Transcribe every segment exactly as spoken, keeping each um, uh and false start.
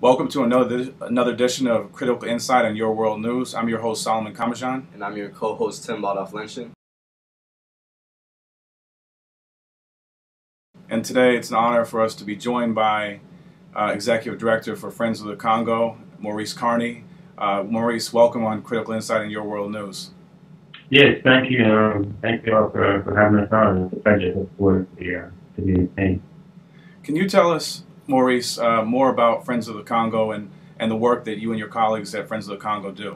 Welcome to another another edition of Critical Insight on Your World News. I'm your host, Solomon Kamajan. And I'm your co-host, Tim Baldoff-Lenshin. And today it's an honor for us to be joined by uh, Executive Director for Friends of the Congo, Maurice Carney. Uh, Maurice, welcome on Critical Insight on Your World News. Yes, thank you. Um, thank you all for, for having us on. It's a pleasure to forward to be, uh, to be in. Can you tell us, Maurice, uh, more about Friends of the Congo and, and the work that you and your colleagues at Friends of the Congo do?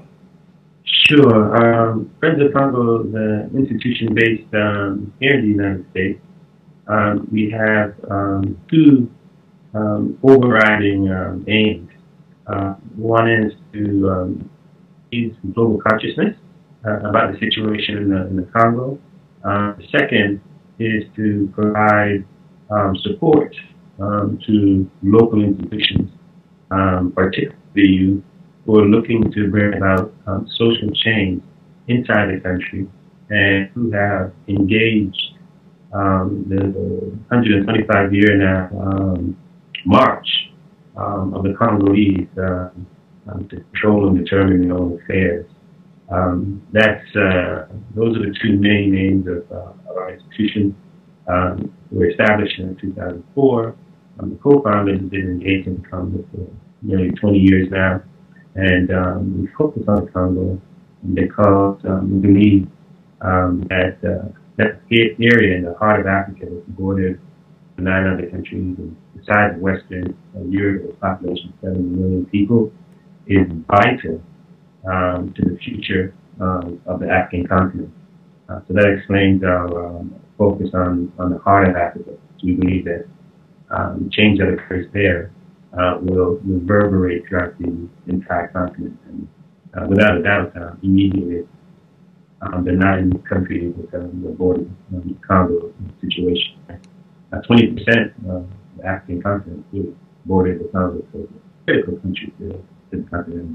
Sure. Um, Friends of the Congo is an institution based um, here in the United States. Um, we have um, two um, overriding um, aims. Uh, one is to um, raise global consciousness uh, about the situation in the, in the Congo. Uh, the second is to provide um, support Um, to local institutions, um, particularly youth who are looking to bring about um, social change inside the country and who have engaged um, the one hundred twenty-five year now um, march um, of the Congolese uh, um, to control and determine their own affairs. Um, that's uh, those are the two main aims of, uh, of our institution. Um, we were established in two thousand four. Um, the co-founders have been engaged in the Congo for nearly twenty years now, and um, we focus on the Congo because um, we believe um, that uh, that area in the heart of Africa is bordered with nine other countries, and besides Western uh, Europe, with a population of seven million people, is vital um, to the future um, of the African continent. Uh, so that explains our um, focus on, on the heart of Africa. So we believe that Um, change that occurs there uh, will reverberate throughout the entire continent. And uh, without a doubt, uh, immediately, um, the nine countries with uh, the border um, the Congo situation. Uh, twenty percent of the African continent is bordered with Congo, so it's a critical country to, to the continent.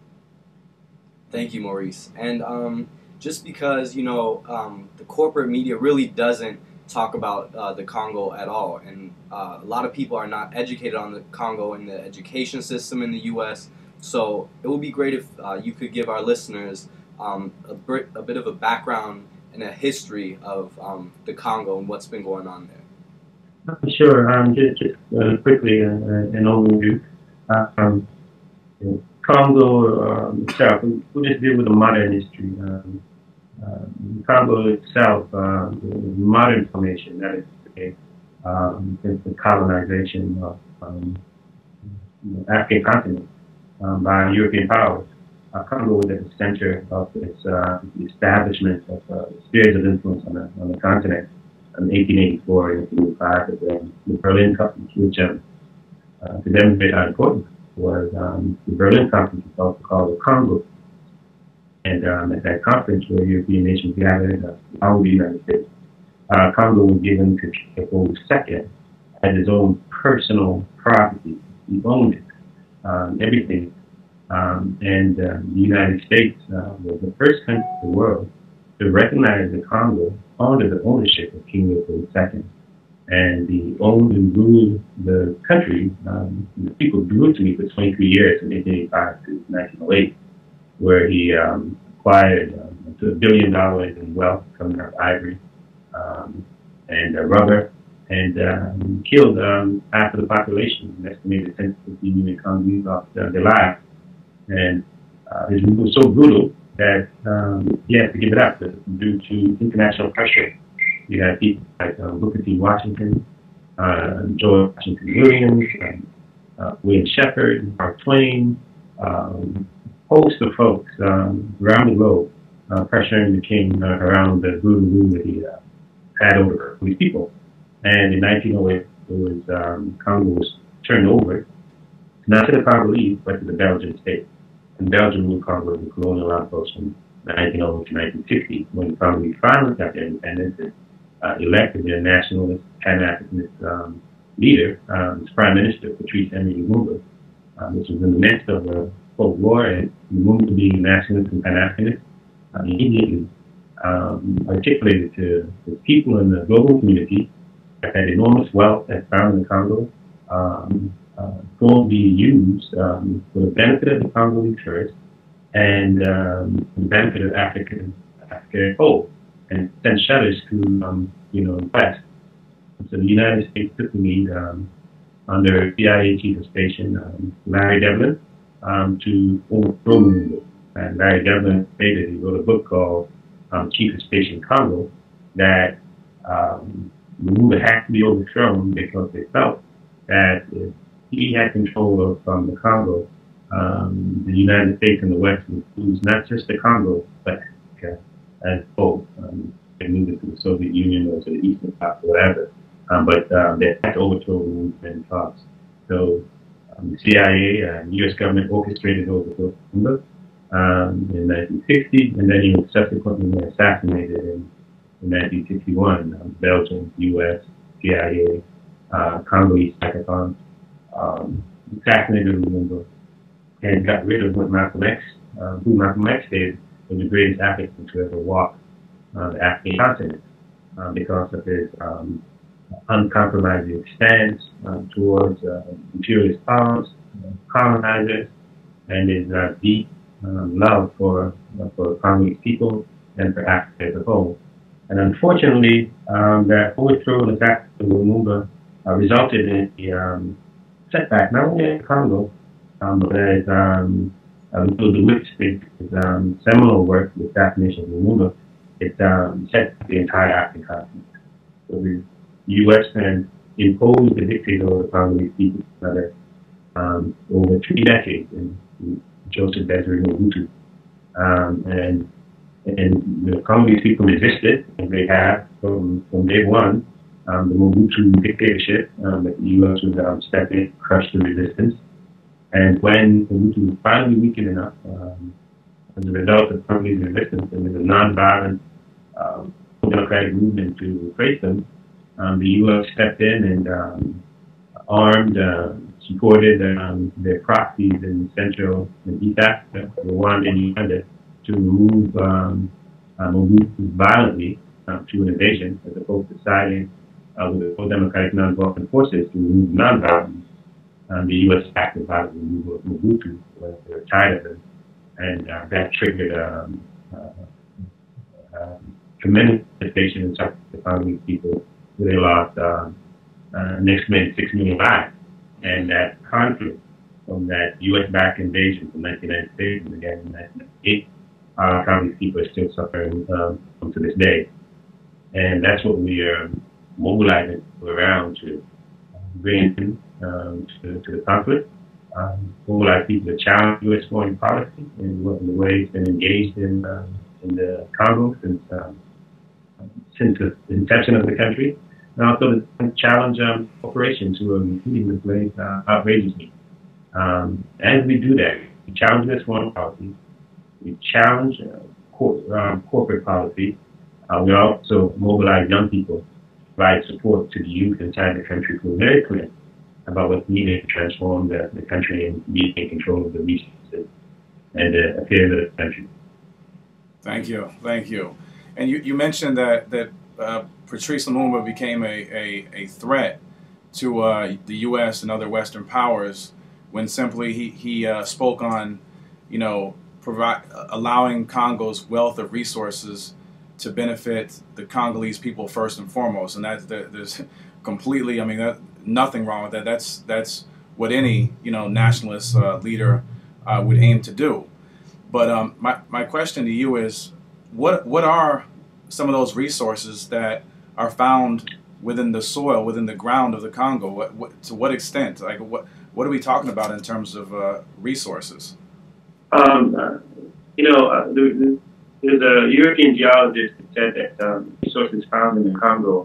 Thank you, Maurice. And um, just because, you know, um, the corporate media really doesn't talk about uh, the Congo at all, and uh, a lot of people are not educated on the Congo and the education system in the U S, so it would be great if uh, you could give our listeners um, a, bit, a bit of a background and a history of um, the Congo and what's been going on there. Sure. Um, just just uh, quickly, uh, an overview. Uh, um, Congo um, itself, we'll just deal with the modern history. Um, Uh, the Congo itself, uh, the modern information, that is to say, um, since the colonization of um, the African continent um, by European powers, uh, Congo was at the center of its uh, the establishment of uh, spheres of influence on the, on the continent in eighteen eighty-four and eighteen eighty-five, with the, the Berlin Conference, which um, uh, to demonstrate how important was um, the Berlin Conference, is also called the Congo. And um, at that conference where European nations gathered uh, out of the United States, uh, Congo was given to hold second as his own personal property. He owned it, um, everything. Um, and uh, the United States uh, was the first country in the world to recognize the Congo under the ownership of King Leopold the Second. And he owned and ruled the country. Um, the people grew to me for twenty-three years, from eighteen eighty-five to nineteen oh eight. Where he um, acquired um, to a billion dollars in wealth coming out of ivory um, and uh, rubber, and um, killed um, half of the population. An estimated ten to fifteen million Congolese lost uh, their lives. And uh, his rule was so brutal that um, he had to give it up due to international pressure. You had people like uh, Booker T. Washington, uh, George Washington Williams, um, uh, William Shepard, Mark Twain. Um, host of folks um, around the globe uh, pressuring the king uh, around the brutal rule that he uh, had over these people. And in nineteen oh eight, it was um, Congo was turned over, not to the Congolese, but to the Belgian state. And Belgium ruled Congo as a colonial outpost from nineteen oh eight to nineteen sixty, when the Congolese finally got their independence and uh, elected their nationalist, Pan-Africanist um, leader, um, as Prime Minister, Patrice Emery Lumumba, um, which was in the midst of a Cold War, and moved to be nationalist and Pan-Africanist, uh, immediately um, articulated to the people in the global community that had enormous wealth that's found in the Congo, um, uh, going to be used um, for the benefit of the Congolese first and um, for the benefit of African Africa as a whole, and send shutters to um, you know the West. So the United States took the lead um, under C I A Chief of Station um, Larry Devlin um, to overthrow Lumumba. And Larry Devlin stated, he wrote a book called um, Chief of Station Congo, that um, Lumumba had to be overthrown because they felt that if he had control of um, the Congo, um, the United States and the West would lose not just the Congo, but Africa as a whole. Um, they moved it to the Soviet Union or to the Eastern Bloc or whatever. Um, but um, they had to overthrow Lumumba in talks. So um, the C I A and U S government orchestrated overthrow Lumumba um, in nineteen sixty, and then he was subsequently assassinated in, in nineteen sixty-one. Um, Belgium, U S, C I A, uh, Congolese hackathons um, assassinated Lumumba and got rid of what Malcolm X, uh, who Malcolm X said was the greatest African to ever walk uh, the African continent um, because of his um, uncompromising stance um, towards uh, imperialist powers, uh, colonizers, and his uh, deep um, love for uh, for Congolese people and for Africa as a whole. And unfortunately, um, that overthrow of Africa Lumumba uh, resulted in a um, setback, not only in Congo, um, but as um, uh, the Wicks did his um, seminal work, The Assassination of Lumumba, it um, set the entire African continent. So the U S then imposed the dictator over the Congolese people um, over three decades in, in Joseph Desiré Mobutu. Um, and and the Congolese people resisted, and they have from, from day one, um, the Mobutu dictatorship, um, that the U S would um, step in, crush the resistance. And when Mobutu was finally weakened enough, um, as a result of Congolese resistance and with a non-violent um, democratic movement to replace them, Um, the U S stepped in and um, armed, uh, supported um, their proxies in Central and East Africa, Rwanda and Uganda, to remove um, uh, Mobutu violently um, to an invasion, as opposed to siding uh, with the pro-democratic non-violent forces to remove non-violent. Um, the U S acted violently to remove Mobutu when they were tired of him, and uh, that triggered um, uh, uh, tremendous devastation in some of the Congolese people. They lost uh, uh, next maybe six million lives, and that conflict from that U S-backed invasion from nineteen ninety-six and again in nineteen ninety-eight, our Congolese people are still suffering um, to this day, and that's what we are mobilizing around to bring in um, to, to the conflict. Um, mobilize people to challenge U S foreign policy in, what, in the way it's been engaged in uh, in the Congo since um, since the inception of the country. And also to challenge um, corporations who are impeding the place uh, outrageously. Um, as we do that, we challenge this foreign policy, we challenge uh, cor um, corporate policy, uh, we also mobilize young people to provide support to the youth inside the country who are very clear about what's needed to transform the, the country and be in control of the resources and the affairs of the country. Thank you, thank you. And you, you mentioned that, that uh, Patrice Lumumba became a, a, a threat to uh, the U S and other Western powers when simply he, he uh, spoke on, you know, provide, allowing Congo's wealth of resources to benefit the Congolese people first and foremost. And that's, there's completely, I mean, that, nothing wrong with that. That's, that's what any, you know, nationalist uh, leader uh, would aim to do. But um, my, my question to you is, what, what are some of those resources that are found within the soil, within the ground of the Congo? What, what, to what extent? Like, what, what are we talking about in terms of uh, resources? Um, uh, you know, uh, there, there's a European geologist that said that um, resources found in the Congo,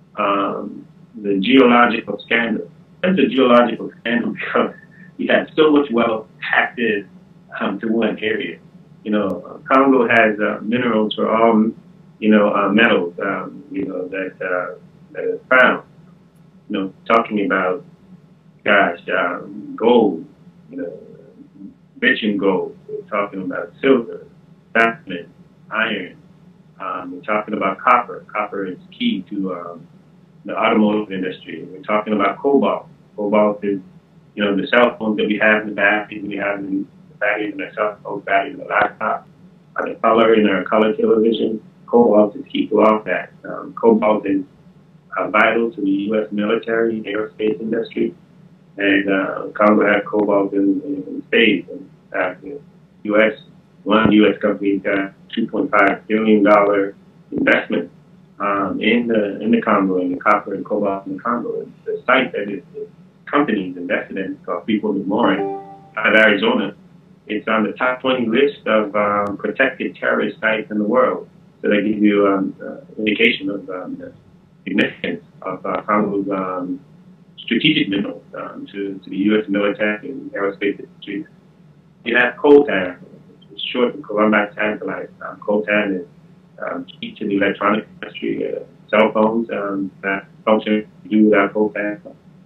um, the geological scandal. That's a geological scandal because you have so much wealth packed in um, to one area. You know, uh, Congo has uh, minerals for all, you know, uh, metals, um, you know, that uh, that is found. You know, talking about, gosh, um, gold, you know, rich in gold. We're talking about silver, diamond, iron. Um, we're talking about copper. Copper is key to um, the automotive industry. We're talking about cobalt. Cobalt is You know, the cell phones that we have in the batteries, we have in the batteries in our cell phone batteries in the laptop, uh, the color in our color television, cobalt is key to all of that. Um, cobalt is uh, vital to the U S military, aerospace industry, and uh, Congo has cobalt in, in, in spades. And uh, the U S, one U S company got two point five billion dollars investment um, in the in the Congo, in the copper and cobalt in the Congo. And the site that is companies invested in called People in Morin out of Arizona. It's on the top twenty list of um, protected terrorist sites in the world. So that gives you um, uh, indication of um, the significance of uh, Congo's um, strategic minerals um, to, to the U S military and aerospace industry. You have coltan, it's short for Columbus tantalite. Um, coltan is um, key to the electronic industry, uh, cell phones um, that function to do without coltan.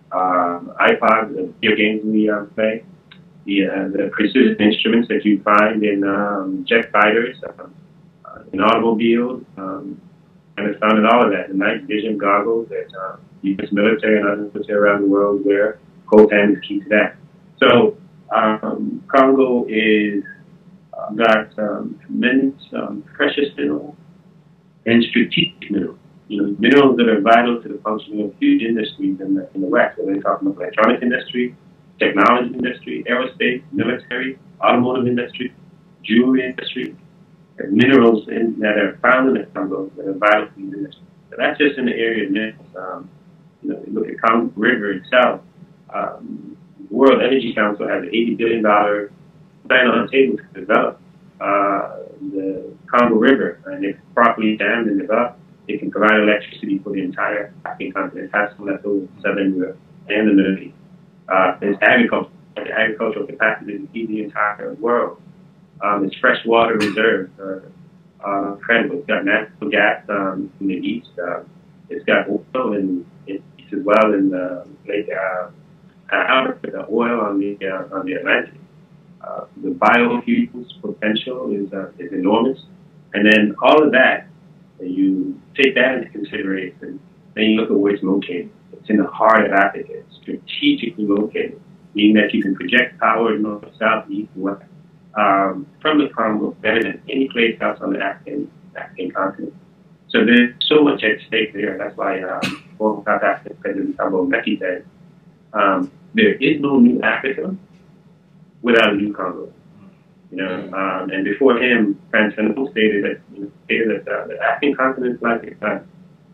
Um, iPods, the video games we um, play, the, uh, the precision instruments that you find in um, jet fighters, um, uh, in automobiles, um, and it's found in all of that. The night vision goggles that uh, U S military and other military around the world wear, coltan is key to that. So um, Congo is uh, got um, tremendous um, precious minerals and strategic minerals. You know, minerals that are vital to the functioning of huge industries in the, in the West. So they're talking about electronic industry, technology industry, aerospace, military, automotive industry, jewelry industry, and minerals in, that are found in the Congo that are vital to these industries. So that's just in the area of minerals. Um, you know, you look at Congo River itself. Um, the World Energy Council has an eighty billion dollars plan on the table to develop uh, the Congo River, and if properly dammed and developed, it can provide electricity for the entire African continent. It has some left over in Southern Europe and the Middle East. Uh, there's agriculture. The agricultural capacity to feed the entire world. Um, its freshwater reserves are uh, incredible. It's got natural gas um, in the east. Uh, it's got oil in it as well in the Lake uh, Albert, the oil on the uh, on the Atlantic. Uh, the biofuels potential is uh, is enormous, and then all of that. You take that into consideration, then you look at where it's located. It's in the heart of Africa. It's strategically located, meaning that you can project power north, south, east, and west um, from the Congo better than any place else on the African, African continent. So there's so much at stake there. That's why um, former South African President Thabo Mbeki said, um, there is no new Africa without a new Congo. You know, um, and before him, Frantz Fanon stated that, you know, stated that uh, the African continent is like a gun,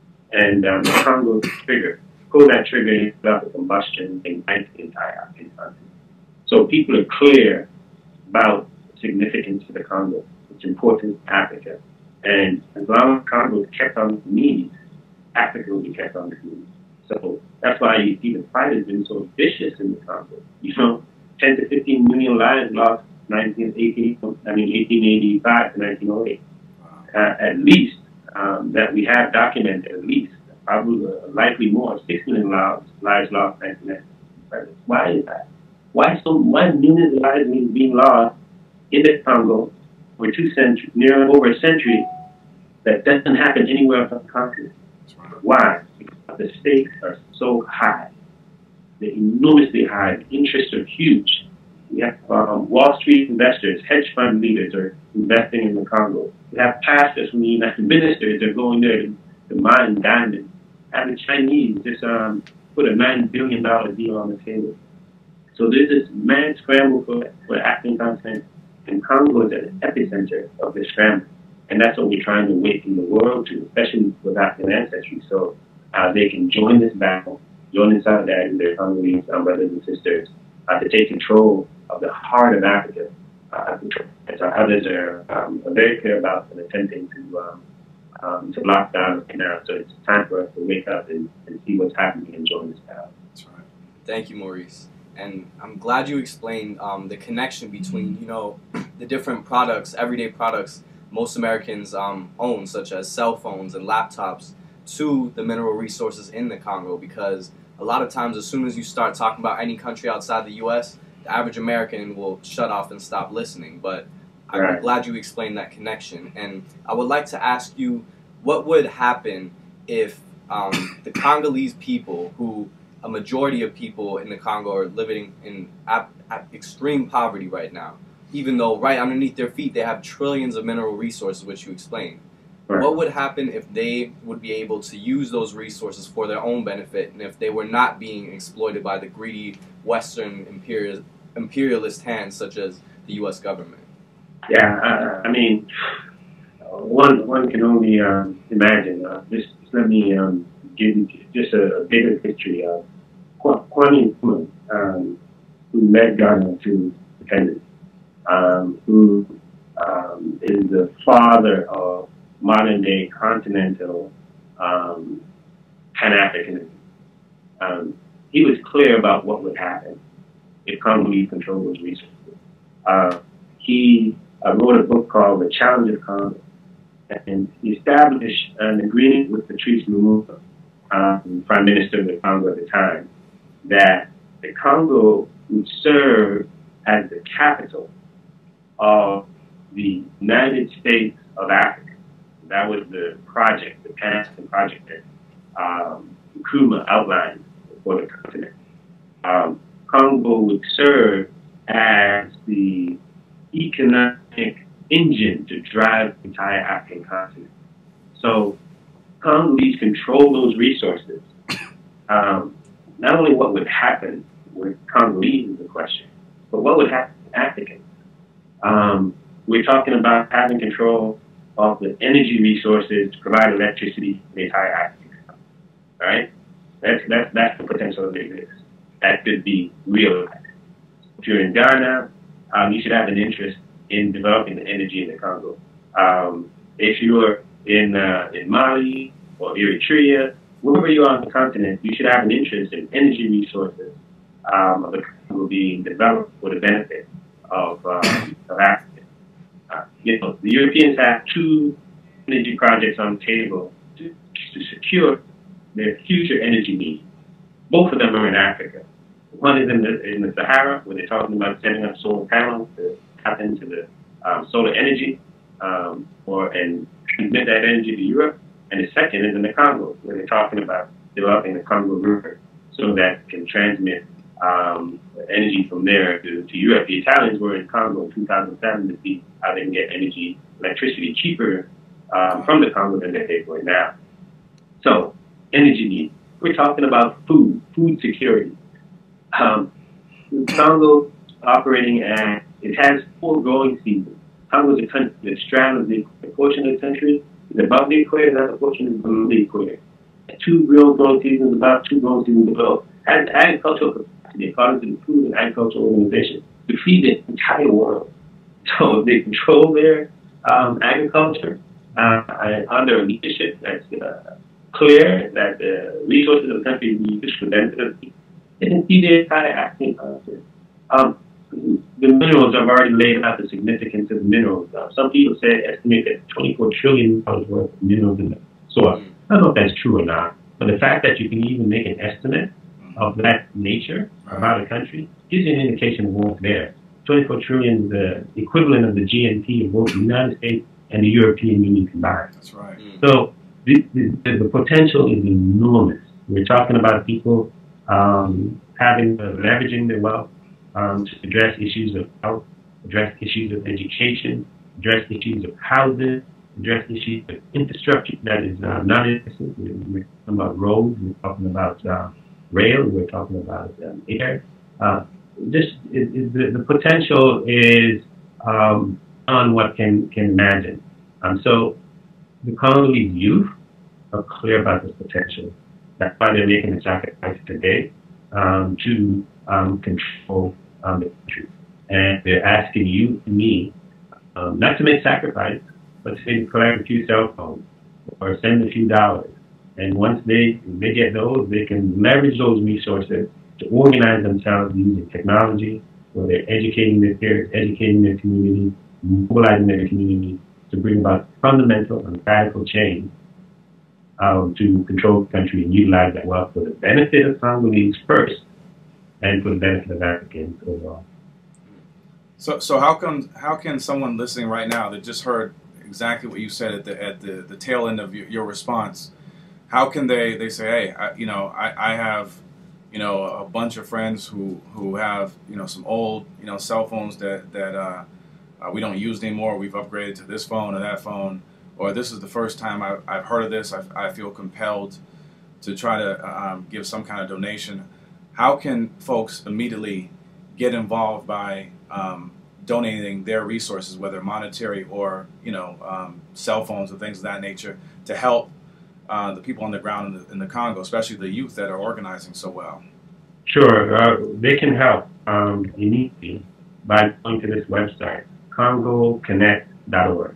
and um, the Congo is the trigger. Pull that trigger, you start the combustion, and ignite the entire African continent. So people are clear about the significance of the Congo. It's important to Africa, and as long as Congo is kept on the knees, Africa will be kept on the knees. So that's why you see the fight has been so vicious in the Congo. You know, ten to fifteen million lives lost. nineteen eighty, I mean eighteen eighty-five to nineteen oh eight, uh, at least um, that we have documented, at least probably uh, likely more, six million lives, lives lost in nineteen ninety. Why is that? Why so? Why millions of lives being lost in the Congo for two centuries, near over a century? That doesn't happen anywhere else on the continent. Why? Because the stakes are so high. They're enormously high. The interests are huge. We have um, Wall Street investors, hedge fund leaders are investing in the Congo. We have pastors from the United ministers that are going there to, to mine diamonds. And the Chinese just um, put a nine billion dollars deal on the table. So there's this mad scramble for, for African continent, and Congo is at the epicenter of this scramble. And that's what we're trying to awaken the world to, especially with African ancestry, so uh, they can join this battle, join in solidarity with their Congolese um, brothers and sisters, uh, to take control of the heart of Africa. Uh, and so others are, um, are very clear about and attempting to um, um, to lock down right now. So it's time for us to wake up and, and see what's happening and join this battle. That's right. Thank you, Maurice. And I'm glad you explained um, the connection between, you know, the different products, everyday products most Americans um, own, such as cell phones and laptops, to the mineral resources in the Congo, because a lot of times as soon as you start talking about any country outside the U S, the average American will shut off and stop listening. But I'm right. glad you explained that connection. And I would like to ask you, what would happen if um, the Congolese people who a majority of people in the Congo are living in ap ap extreme poverty right now, even though right underneath their feet they have trillions of mineral resources, which you explained. Right. What would happen if they would be able to use those resources for their own benefit, and if they were not being exploited by the greedy Western imperial, imperialist hands such as the U S government? Yeah, uh, I mean, one one can only um, imagine. Uh, just, just let me um, give you just a, a bigger history of Kwame Nkrumah, um, who led Ghana to independence, um, who um, is the father of modern-day continental um, Pan-Africanism. Um, he was clear about what would happen if Congolese controlled those resources. Uh, he uh, wrote a book called The Challenge of Congo, and he established an agreement with Patrice Lumumba, um, Prime Minister of the Congo at the time, that the Congo would serve as the capital of the United States of Africa. That was the project, the Pan-African project that um, Nkrumah outlined for the continent. Um, Congo would serve as the economic engine to drive the entire African continent. So Congolese control those resources. Um, not only what would happen with Congolese is the question, but what would happen to Africans? Um, we're talking about having control of the energy resources to provide electricity to the entire African continent, right? That's, that's, that's the potential that exists. That could be realized. If you're in Ghana, um, you should have an interest in developing the energy in the Congo. Um, if you're in, uh, in Mali or Eritrea, wherever you are on the continent, you should have an interest in energy resources um, of the Congo being developed for the benefit of, um, of Africa. Uh, you know, the Europeans have two energy projects on the table to, to secure their future energy needs. Both of them are in Africa. One is in the, in the Sahara, where they're talking about setting up solar panels to tap into the um, solar energy um, or and transmit that energy to Europe. And the second is in the Congo, where they're talking about developing the Congo River so that it can transmit um, energy from there to, to Europe. The Italians were in Congo in two thousand seven to see how they can get energy, electricity cheaper um, from the Congo than they pay for it now. So, energy needs. We're talking about food, food security. Um, Congo operating at, it has four growing seasons. Congo is a country that straddles the portion of the country is above the equator, and another portion is below the equator. Two real growing seasons, about two growing seasons below. Has agricultural capacity, according to the Food and Agricultural Organization, to feed the entire world. So they control their um, agriculture uh, under a leadership that's uh, clear that the resources of the country are used for the benefit of the people. They can see the entire African continent. Um, the minerals, I've already laid out the significance of the minerals. Uh, some people say estimate that twenty-four trillion dollars worth of minerals in the soil. I don't know if that's true or not, but the fact that you can even make an estimate of that nature about a country gives you an indication of what's there. twenty-four trillion is the equivalent of the G N P of both the United States and the European Union combined. That's right. So the, the, the potential is enormous. We're talking about people um, having, uh, leveraging their wealth um, to address issues of health, address issues of education, address issues of housing, address issues of infrastructure that is uh, non-existent. We're talking about roads, we're talking about uh, rail, we're talking about um, air. Uh, just it, it, the, the potential is um, on what can can imagine. Um, so the Congolese youth are clear about this potential. That's why they're making the sacrifice today um, to um, control um, the country. And they're asking you and me um, not to make sacrifice, but to say to collect a few cell phones or send a few dollars. And once they, they get those, they can leverage those resources to organize themselves using technology, where they're educating their peers, educating their community, mobilizing their community to bring about fundamental and radical change um, to control the country and utilize that wealth for the benefit of Congolese first and for the benefit of Africans overall. So, so how come how can someone listening right now that just heard exactly what you said at the at the, the tail end of your, your response, how can they, they say, hey, I, you know, I, I have you know, a bunch of friends who, who have, you know, some old, you know, cell phones that, that uh, uh, we don't use anymore. We've upgraded to this phone or that phone, or this is the first time I've, I've heard of this. I, I feel compelled to try to um, give some kind of donation. How can folks immediately get involved by um, donating their resources, whether monetary or, you know, um, cell phones or things of that nature, to help uh, the people on the ground in the, in the Congo, especially the youth that are organizing so well? Sure, uh, they can help um, immediately by going to this website, congo connect dot org.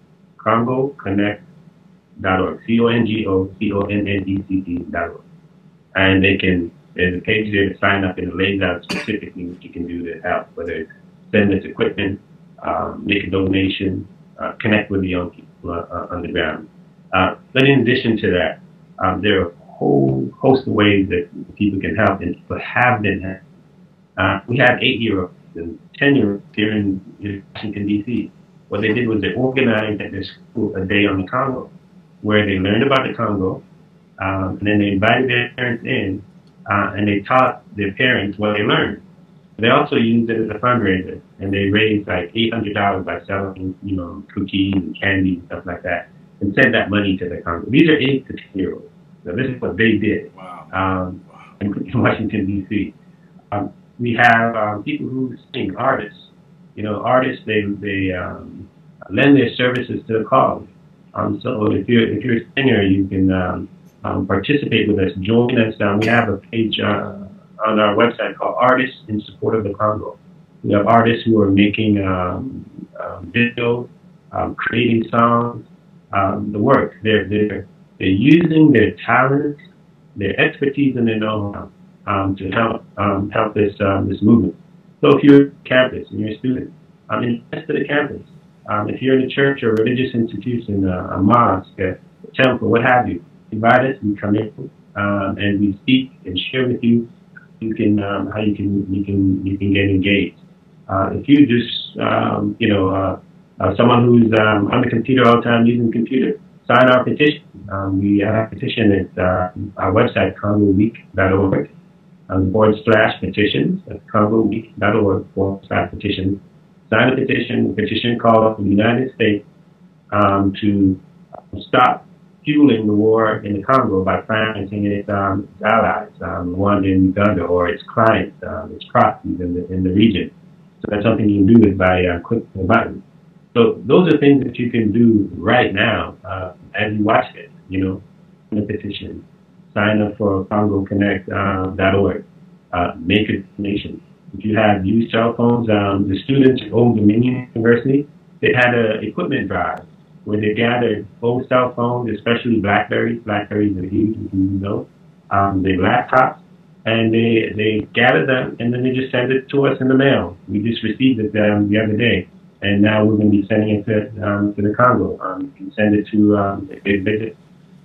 congo connect dot org. C O N G O C O N N E C T dot org. And they can, there's a page there to sign up, and it lays out specifically what you can do to help, whether it's send this equipment, um, make a donation, uh, connect with the young people uh, uh, on the ground. Uh, but in addition to that, um, there are a whole host of ways that people can help, and people have been helped. Uh, we have eight-year-olds and ten-year-olds here in, in Washington, D C What they did was they organized at their school a day on the Congo, where they learned about the Congo, um, and then they invited their parents in, uh, and they taught their parents what they learned. They also used it as a fundraiser, and they raised like eight hundred dollars by selling, you know, cookies and candy and stuff like that, and sent that money to the Congo. These are eight to ten-year-olds. So this is what they did Wow. um, in, in Washington, D C Um, we have um, people who sing, artists. You know, artists, they, they um, lend their services to the cause. Um, so if you're, if you're a singer, you can um, um, participate with us, join us. Um, we have a page uh, on our website called Artists in Support of the Congo. We have artists who are making um, um, videos, um, creating songs, um, the work. They're, they're, they're using their talents, their expertise, and their know-how um, to help um, help this um, this movement. So if you're on campus and you're a student, um, invest to the campus. Um, if you're in a church or a religious institution, uh, a mosque, a temple, what have you, invite us. We come in um, and we speak and share with you. You can um, how you can you can you can get engaged. Uh, if you just um, you know uh, uh, someone who's um, on the computer all the time using the computer, sign our petition. Um, we have a petition at uh, our website, congo week dot org, um, forward slash petitions. That's congo week dot org forward slash petitions. Sign a petition. A petition called for the United States um, to stop fueling the war in the Congo by financing its, um, its allies, um, Rwanda and Uganda, or its clients, um, its proxies in the in the region. So that's something you can do with by uh, clicking the button. So those are things that you can do right now uh, as you watch it. You know, in the petition, sign up for congo connect dot org, uh, make a donation. If you have used cell phones, um, the students at Old Dominion University, they had an equipment drive where they gathered old cell phones, especially Blackberries. Blackberries are huge, you know. Um, they laptops, and they they gathered them, and then they just sent it to us in the mail. We just received it um, the other day, and now we're going to be sending it to um, to the Congo. Um, you can send it to um, if they visit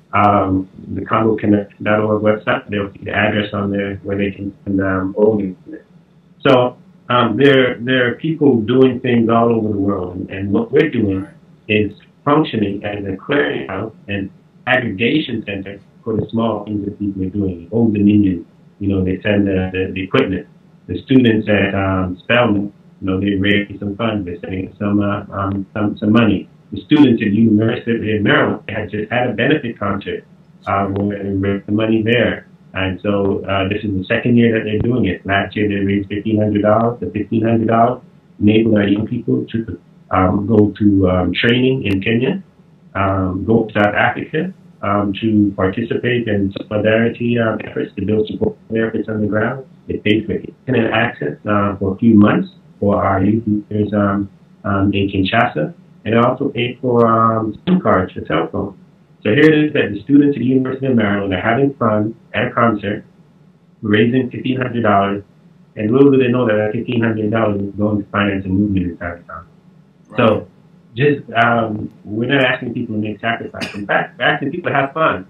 um, the congo connect dot org website. They'll see the address on there where they can send um, old internet. So um, there there are people doing things all over the world, and, and what we're doing is functioning as a clearinghouse and aggregation center for the small things that people are doing. Old Dominion, you know, they send the, the, the equipment. The students at um, Spelman, you know, they raise some funds. They're sending some, uh, um, some some money. The students at University of Maryland had just had a benefit concert uh, where they raised the money there. And so uh, this is the second year that they're doing it. Last year they raised fifteen hundred dollars. The fifteen hundred dollars enabled our young people to um, go to um, training in Kenya, um, go to South Africa um, to participate in solidarity um, efforts to build support efforts on the ground. They paid for internet access uh, for a few months for our youth leaders um, um, in Kinshasa, and also paid for um, SIM cards for cell phones. So here it is that the students at the University of Maryland are having fun at a concert, raising fifteen hundred dollars, and little do they know that that fifteen hundred dollars is going to finance a movement inside the town. Right. So just, um, we're not asking people to make sacrifices. In fact, we're asking people to have fun.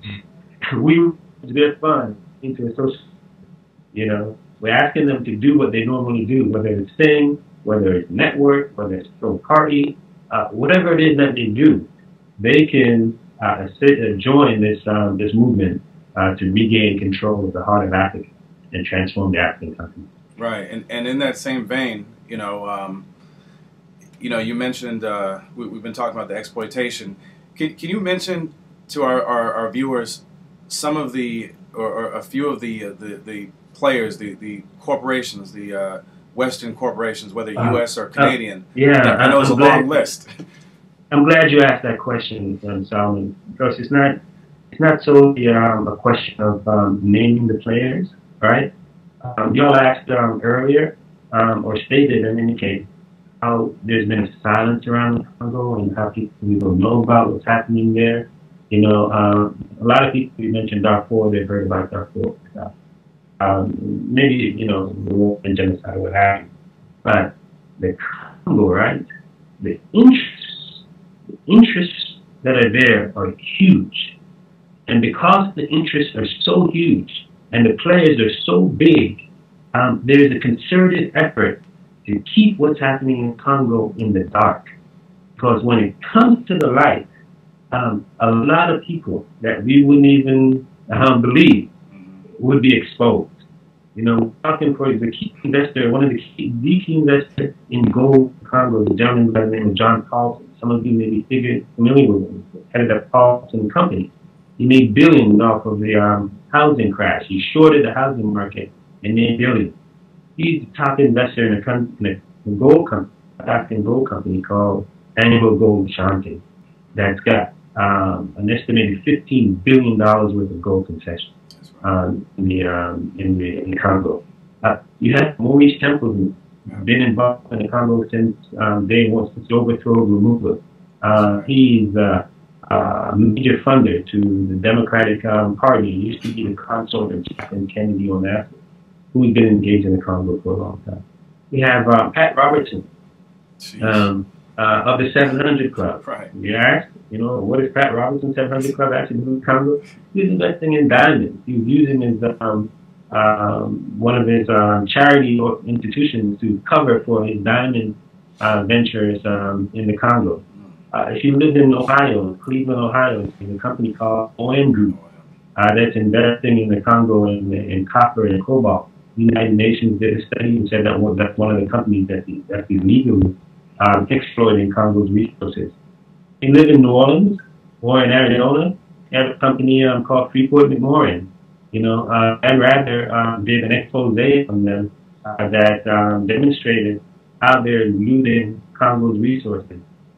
We use their fun into a social, you know, we're asking them to do what they normally do, whether it's sing, whether it's network, whether it's throw a party, uh, whatever it is that they do, they can Uh, sit, uh, join this um, this movement uh, to regain control of the heart of Africa. and transform the African continent. Right, and and in that same vein, you know, um, you know, you mentioned uh, we, we've been talking about the exploitation. Can can you mention to our, our, our viewers some of the or, or a few of the uh, the, the players, the the corporations, the uh, Western corporations, whether Uh, U S or Canadian? Uh, yeah, I know it's a long list. I'm glad you asked that question, um, Solomon, because it's not it's not solely um, a question of um, naming the players, right? Um, y'all asked um, earlier, um, or stated in any case, how there's been a silence around the Congo and how people don't know about what's happening there. You know, um, a lot of people, you mentioned Darfur, they've heard about Darfur. Uh, um, maybe, you know, the war and genocide, what have you. But the Congo, right? The interests, the interests that are there are huge. And because the interests are so huge and the players are so big, um, there's a concerted effort to keep what's happening in Congo in the dark. Because when it comes to the light, um, a lot of people that we wouldn't even um, believe would be exposed. You know, we're talking for the key investor, one of the key, the key investors in gold in Congo, the gentleman by the name of John Paulson. Some of you may be figured, familiar with him. Headed up Paulson Company. He made billions off of the um, housing crash. He shorted the housing market and made billions. He's the top investor in a, con in a gold company, an African gold company called Anglo Gold Ashanti, that's got um, an estimated fifteen billion dollars worth of gold concessions um, in the um, in the in Congo. Uh, you have Maurice Carney, who's been involved in the Congo since um, day one, since the overthrow of Lumumba. Uh, he's uh, a major funder to the Democratic um, Party. He used to be the consort of Jacqueline Kennedy on that, who's been engaged in the Congo for a long time. We have uh, Pat Robertson um, uh, of the seven hundred Club. Right. You ask, you know, what is Pat Robertson seven hundred Club actually doing in Congo? He's investing in diamonds. He's using his um, um, one of his um, charity institutions to cover for his diamond uh, ventures um, in the Congo. Uh, if you live in Ohio, Cleveland, Ohio, there's a company called O M Group uh, that's investing in the Congo in, in copper and cobalt. The United Nations did a study and said that one, that's one of the companies that is that's illegally um, exploiting Congo's resources. If you live in New Orleans or in Arizona, you have a company um, called Freeport McMoran. You know, uh, I'd rather um, did an expose on them uh, that um, demonstrated how they're looting Congo's resources.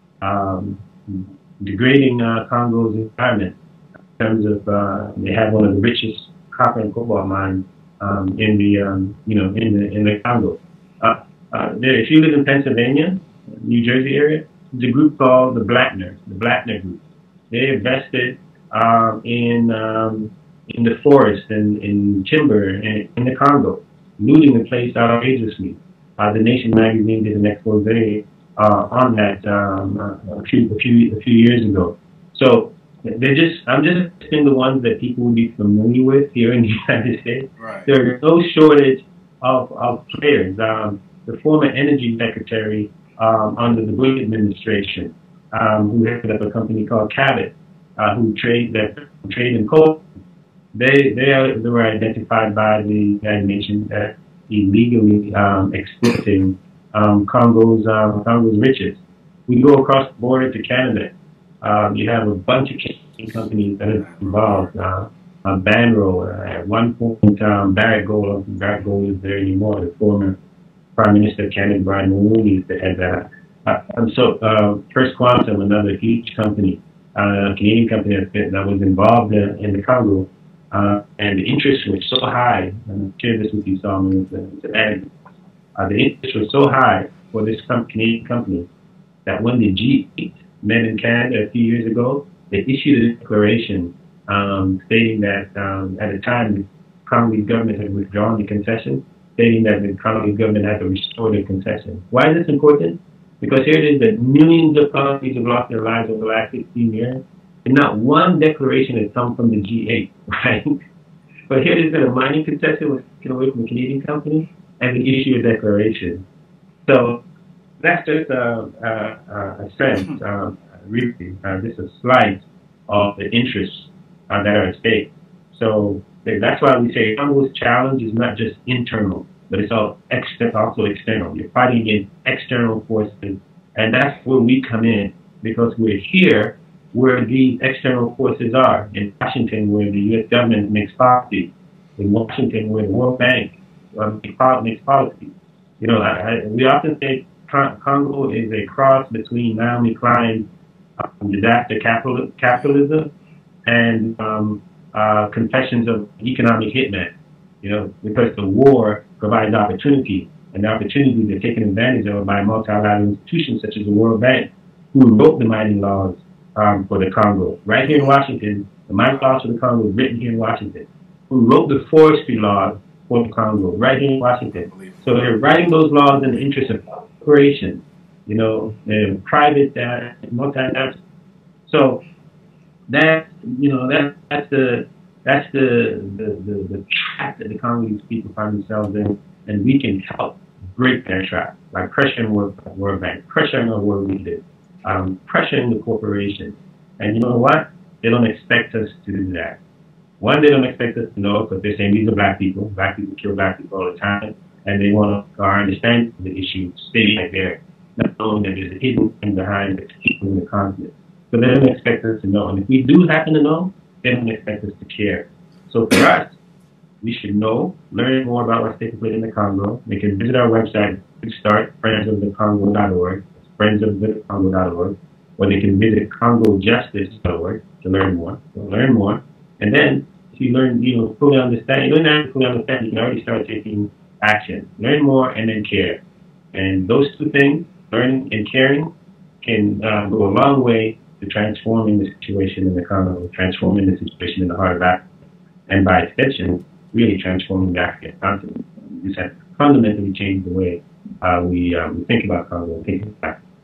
Um, degrading uh, Congo's environment in terms of uh, they have one of the richest copper and cobalt mines um, in the um, you know in the in the Congo. Uh, uh, there, if you live in Pennsylvania, New Jersey area, there's a group called the Blackner, the Blackner Group. They invested um, in um, in the forest and in timber in, in the Congo, looting the place outrageously. Uh, the Nation magazine did an expose Uh, on that um, uh, a few a few a few years ago. So they're just I'm just listing the ones that people would be familiar with here in the United States. Right. There's no shortage of, of players. Um, the former Energy Secretary um, under the Bush administration, um, who headed up a company called Cabot, uh, who trade that trade in coal. They they, are, they were identified by the United Nations as illegally um, exploiting Um, Congo's um, Congo's riches. We go across the border to Canada. Um, you have a bunch of Canadian companies that are involved. Uh, uh, Banro, uh, at one point, um, Barrett Gold, Barrett Gold is there anymore. The former Prime Minister of Canada, Brian Mulroney, that had that. Uh, and so, uh, First Quantum, another huge company, uh, a Canadian company that, that was involved in, in the Congo, uh, and the interest was so high. And I'll share this with you, Solomon. It's a, it's an ad. Uh, the interest was so high for this com Canadian company that when the G eight met in Canada a few years ago, they issued a declaration um, stating that um, at the time the Congolese government had withdrawn the concession, stating that the Congolese government had to restore the concession. Why is this important? Because here it is that millions of Congolese have lost their lives over the last sixteen years, and not one declaration has come from the G eight, right? But here it is that a mining concession was taken away from a Canadian company, and they issue a declaration. So that's just uh, uh, a sense, um, really, uh, just a slight of the interests uh, that are at stake. So That's why we say Congo's challenge is not just internal, but it's all exter- also external. You're fighting against external forces, and that's where we come in, because we're here where these external forces are, in Washington, where the U S government makes policy, in Washington, where the World Bank um, makes policy. You know, I, I, we often say Con- Congo is a cross between Naomi Klein's um, disaster capital- capitalism and um, uh, confessions of economic hitman. You know, because the war provides opportunity, and the opportunities are taken advantage of by multilateral institutions such as the World Bank, who wrote the mining laws um, for the Congo. Right here in Washington, the mining laws for the Congo is written here in Washington. Who wrote the forestry laws for the Congo, right here in Washington. So they're writing those laws in the interest of corporations, you know, and private, uh, multinational. So that, you know, that that's the that's the the, the the trap that the Congolese people find themselves in, and we can help break that trap by pressuring World, World Bank, pressuring our world leaders, um, pressuring the corporations. And you know what? They don't expect us to do that. One, they don't expect us to know, because they're saying these are black people. Black people kill black people all the time, and they want to understand the issue, stay right there, not knowing that there's a hidden thing behind the people in the conflict. So they don't expect us to know. And if we do happen to know, they don't expect us to care. So for us, we should know, learn more about what's taking place in the Congo. They can visit our website, start friends of the congo dot org, friends of the congo dot org, or they can visit congo justice dot org to learn more. So learn more. And then, if you learn, you know, fully understand, you don't have to fully understand, you can already start taking action. Learn more and then care. And those two things, learning and caring, can uh, go a long way to transforming the situation in the Congo, transforming the situation in the heart of Africa, and by extension, really transforming the African continent. This has fundamentally changed the way uh, we, um, we think about Congo and think about Africa.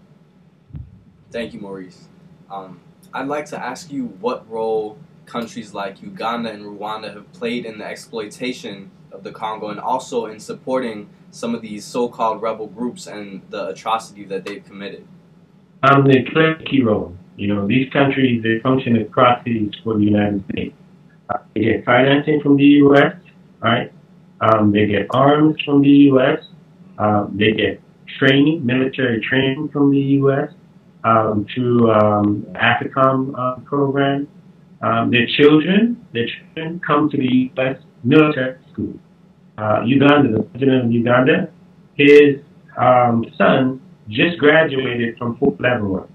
Thank you, Maurice. Um, I'd like to ask you what role countries like Uganda and Rwanda have played in the exploitation of the Congo, and also in supporting some of these so-called rebel groups and the atrocities that they've committed. Um, they play a key role. You know, these countries, they function as proxies for the United States. Uh, they get financing from the U S, right? Um, they get arms from the U S. Um, they get training, military training from the U S um, through um, AFRICOM uh, program. Um, their children, their children come to the U S military school. Uh, Uganda, the president of Uganda, his um, son just graduated from Fort Leavenworth.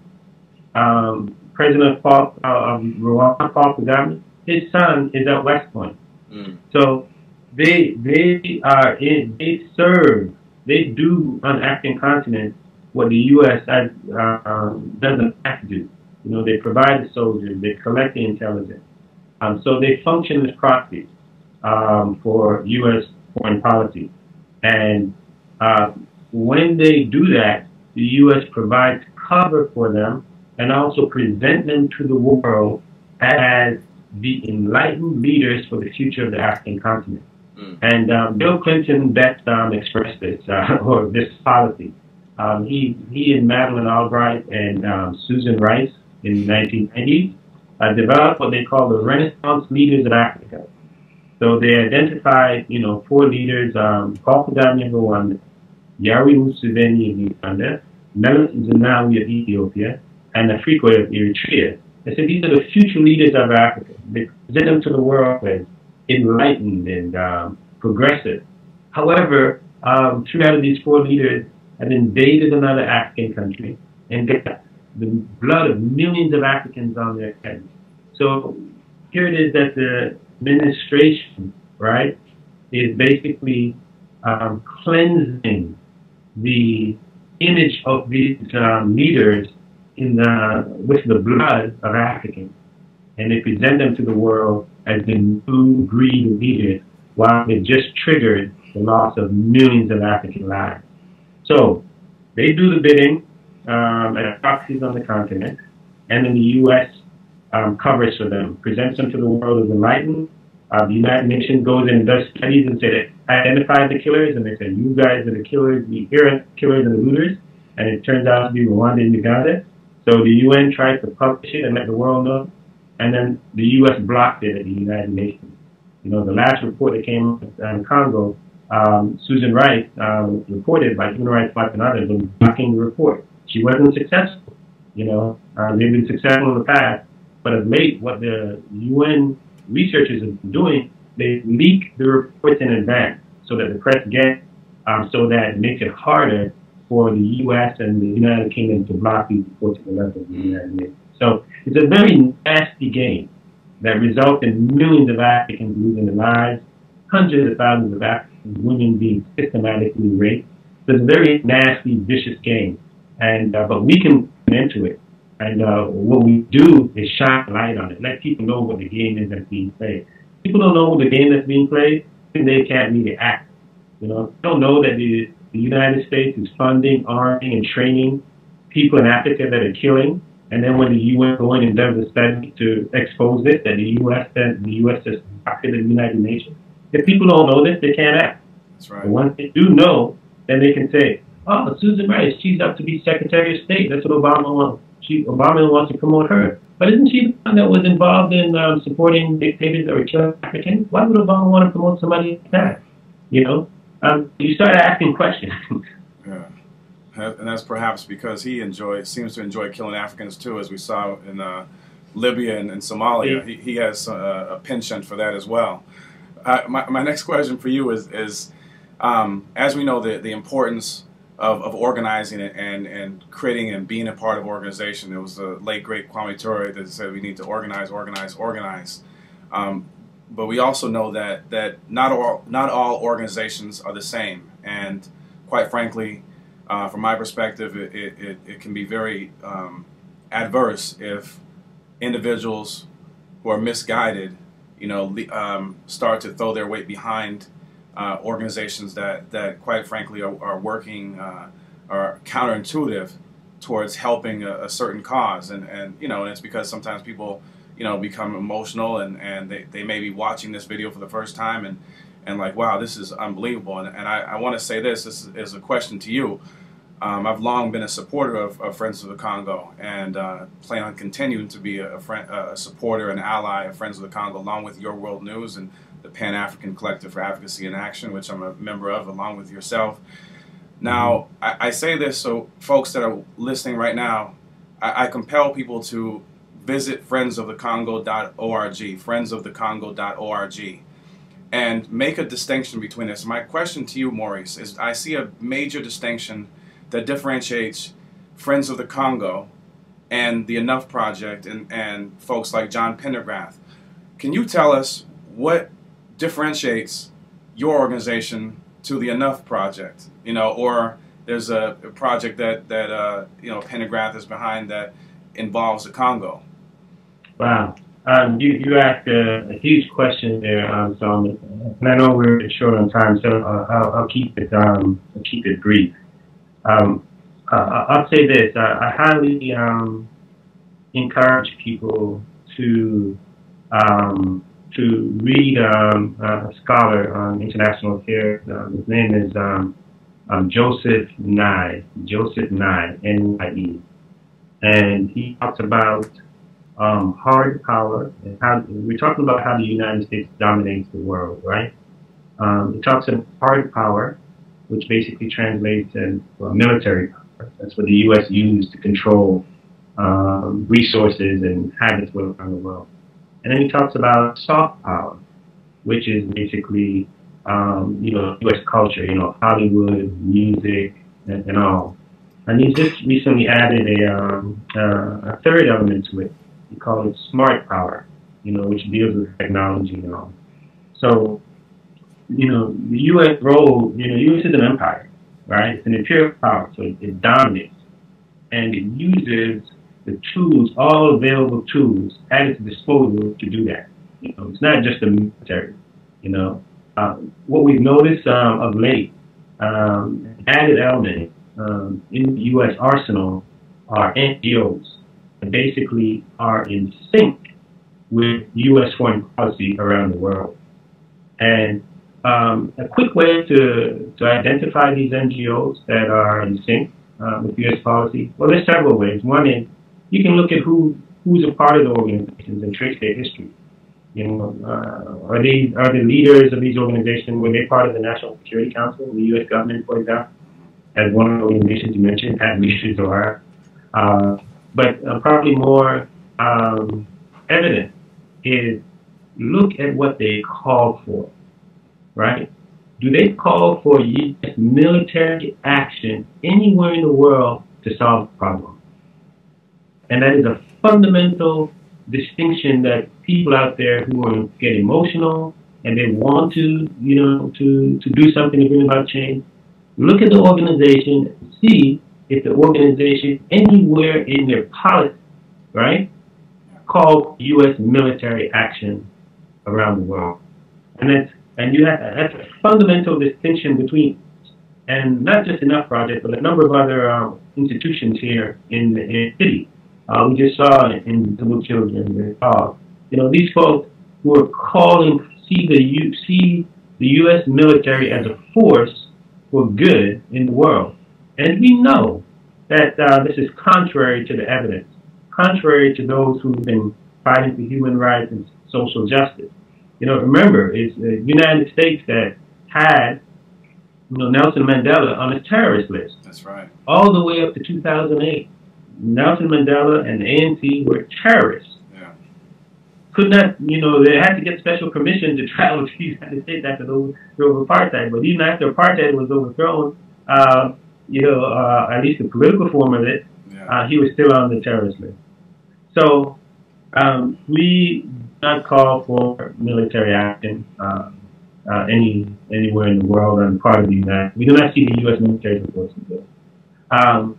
Um, President Paul, uh, of Rwanda, Paul Kagame, his son is at West Point. Mm. So they they are in, they serve, they do on the African continent what the U S has, uh, um, doesn't have to do. You know, they provide the soldiers, they collect the intelligence. Um, so they function as proxies um, for U S foreign policy. And uh, when they do that, the U S provides cover for them and also present them to the world as the enlightened leaders for the future of the African continent. Mm. And um, Bill Clinton best um, expressed this, uh, or this policy. Um, he, he and Madeleine Albright and um, Susan Rice in the nineteen nineties uh, developed what they call the Renaissance Leaders of Africa. So they identified, you know, four leaders, um, Paul Kagame of Rwanda, Yoweri Museveni of Uganda, Meles Zenawi of Ethiopia, and Afrique of Eritrea. They said these are the future leaders of Africa. They present them to the world as enlightened and um, progressive. However, um, three out of these four leaders have invaded another African country and got the blood of millions of Africans on their heads. So here it is that the administration, right, is basically um, cleansing the image of these um, leaders in the, with the blood of Africans. And they present them to the world as the new breed of leaders, while they just triggered the loss of millions of African lives. So they do the bidding um, as proxies on the continent, and then the U S um, covers for them, presents them to the world as enlightened. Uh, the United Nations goes in and does studies and say, identify the killers, and they say, you guys are the killers, the errant killers and the looters, and it turns out to be Rwanda and Uganda. So the U N tries to publish it and let the world know, and then the U S blocked it at the United Nations. You know, the last report that came out in Congo, um, Susan Rice, um, reported by Human Rights Watch and others, was blocking the report. She wasn't successful. You know, uh, they've been successful in the past, but of late, what the U N researchers have been doing, they leak the reports in advance so that the press gets, um, so that it makes it harder for the U S and the United Kingdom to block these reports at the level of the United Nations. So it's a very nasty game that results in millions of Africans losing their lives, hundreds of thousands of African women being systematically raped. So it's a very nasty, vicious game, and uh, but we can get into it. And uh, what we do is shine a light on it, let people know what the game is that's being played. People don't know the game that's being played, and they can't really act. You know, they don't know that the, the United States is funding, arming, and training people in Africa that are killing. And then when the U N goes in and does a study to expose this, that the U S says the U S is after the United Nations. If people don't know this, they can't act. That's right. But once they do know, then they can say, "Oh, Susan Rice, she's up to be Secretary of State. That's what Obama wants. She, Obama wants to promote her. But isn't she the one that was involved in um, supporting dictators that were killing Africans? Why would Obama want to promote somebody like that?" You know, um, you start asking questions. Yeah. And that's perhaps because he enjoys, seems to enjoy killing Africans too, as we saw in uh, Libya and, and Somalia. Yeah. He, he has uh, a penchant for that as well. Uh, my, my next question for you is, is um, as we know, the, the importance of, of organizing and, and creating and being a part of organization. There was the late, great Kwame Ture that said we need to organize, organize, organize. Um, but we also know that, that not all, not all organizations are the same. And quite frankly, Uh, from my perspective, it, it, it can be very um, adverse if individuals who are misguided, you know, um, start to throw their weight behind uh, organizations that, that, quite frankly, are, are working, uh, are counterintuitive towards helping a, a certain cause. And, and, you know, and it's because sometimes people, you know, become emotional and, and they, they may be watching this video for the first time and, and like, wow, this is unbelievable. And, and I, I want to say this, this is, is a question to you. Um, I've long been a supporter of, of Friends of the Congo and uh, plan on continuing to be a, a, friend, a supporter and ally of Friends of the Congo, along with Your World News and the Pan-African Collective for Advocacy in Action, which I'm a member of, along with yourself. Now, I, I say this so folks that are listening right now, I, I compel people to visit friends of the congo dot org, friends of the congo dot org. And make a distinction between this. My question to you, Maurice, is I see a major distinction that differentiates Friends of the Congo and the Enough Project and, and folks like John Pendergrass. Can you tell us what differentiates your organization to the Enough Project? You know, or there's a, a project that, that uh, you know, Pendergrass is behind that involves the Congo. Wow. Um, you, you asked a, a huge question there, um, so I'm, and I know we're short on time, so uh, I'll, I'll keep it um, I'll keep it brief. Um, uh, I'll say this: I, I highly um, encourage people to um, to read um, a scholar on international affairs. Um, his name is um, um, Joseph Nye, Joseph Nye, N Y E, and he talks about Um, hard power, and how we're talking about how the United States dominates the world, right? Um, it talks about hard power, which basically translates as well, military power. That's what the U S used to control um, resources and habits around the world. And then he talks about soft power, which is basically, um, you know, U S culture, you know, Hollywood, music, and, and all. And he's just recently added a, um, uh, a third element to it. We call it smart power, you know, which deals with technology and all. So, you know, the U S role, you know, U S is an empire, right? It's an imperial power, so it, it dominates. And it uses the tools, all available tools at its disposal to do that. You know, it's not just the military, you know. Uh, what we've noticed um, of late, um, added element um, in the U S arsenal are N G Os. Basically are in sync with U S foreign policy around the world. And um, a quick way to, to identify these N G Os that are in sync uh, with U S policy, well, there's several ways. One is you can look at who, who's a part of the organizations and trace their history. You know, uh, are they are the leaders of these organizations? Were they part of the National Security Council, the U S government, for example? As one of the organizations you mentioned, had leaders or are. Uh, but uh, probably more um, evident is look at what they call for, right? Do they call for U S military action anywhere in the world to solve the problem? And that is a fundamental distinction that people out there who are get emotional and they want to, you know, to, to do something to bring about change, look at the organization and see if the organization anywhere in their policy, right, call U S military action around the world. And that's and you have that's a fundamental distinction between, and not just in that project, but a number of other um, institutions here in the, in the city. Uh, we just saw it in Little Children. Uh, you know, these folks who are calling see the U, see the U S military as a force for good in the world, and we know that uh, this is contrary to the evidence, contrary to those who've been fighting for human rights and social justice. You know, remember, it's the United States that had, you know, Nelson Mandela on a terrorist list. That's right. All the way up to two thousand eight. Nelson Mandela and the A N C were terrorists. Yeah. Could not, you know, they had to get special permission to travel to the United States after the apartheid. But even after apartheid was overthrown, uh, you know, uh, at least the political form of it, yeah. uh, he was still on the terrorist list. So um, we do not call for military action uh, uh, any anywhere in the world on the part of the United States. We do not see the U S military forces there. Um,